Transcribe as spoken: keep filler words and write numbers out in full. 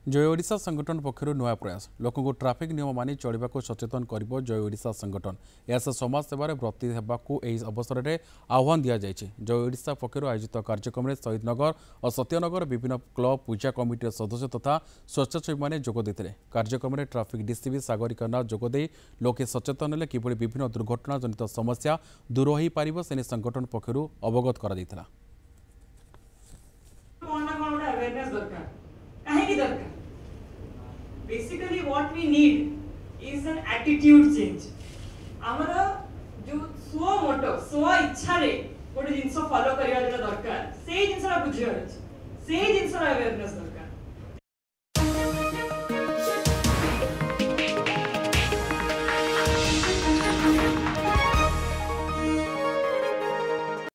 जय ओडिशा संगठन पक्षर नुआ प्रयास लोक को ट्राफिक नियम मानि चलने को सचेतन कर जय ओडिशा संगठन यह समाज सेवार ब्रती होगाकू अवसर में आह्वान दि जाएगी। जय ओडिशा पक्षर आयोजित कार्यक्रम में शहीदनगर और सत्यनगर विभिन्न क्लब पूजा कमिटी सदस्य तथा स्वेच्छासेवी मैंने जोगदे। कार्यक्रम में ट्राफिक डीसीपी सागरिका नाथ जोगदे लोके सचेतन हेले किभली विभिन्न दुर्घटना जनित समस्या दूर हो पार से संगठन पक्षर अवगत कर Basically what we need is an attitude change. आमरा जो स्व मोटो स्व इच्छा रे गोटे जिनस फॉलो करिया जरा दरकार से जिनसरा बुझिया अछि से जिनसरा अवेयरनेस